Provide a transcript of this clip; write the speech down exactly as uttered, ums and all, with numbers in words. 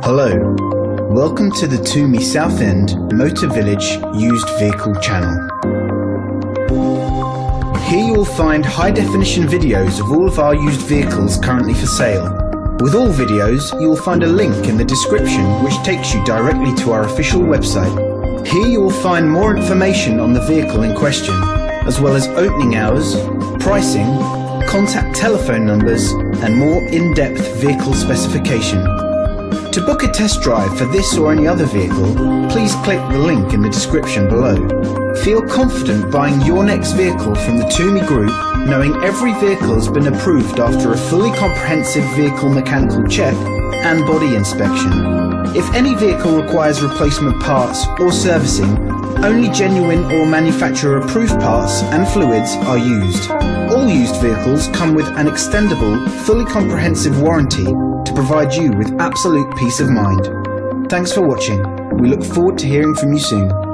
Hello, welcome to the Toomey Southend Motor Village Used Vehicle channel. Here you will find high-definition videos of all of our used vehicles currently for sale. With all videos, you will find a link in the description which takes you directly to our official website. Here you will find more information on the vehicle in question, as well as opening hours, pricing, contact telephone numbers, and more in-depth vehicle specification. To book a test drive for this or any other vehicle, please click the link in the description below. Feel confident buying your next vehicle from the Toomey Group, knowing every vehicle has been approved after a fully comprehensive vehicle mechanical check and body inspection. If any vehicle requires replacement parts or servicing, only genuine or manufacturer approved parts and fluids are used. All used vehicles come with an extendable, fully comprehensive warranty to provide you with absolute peace of mind. Thanks for watching. We look forward to hearing from you soon.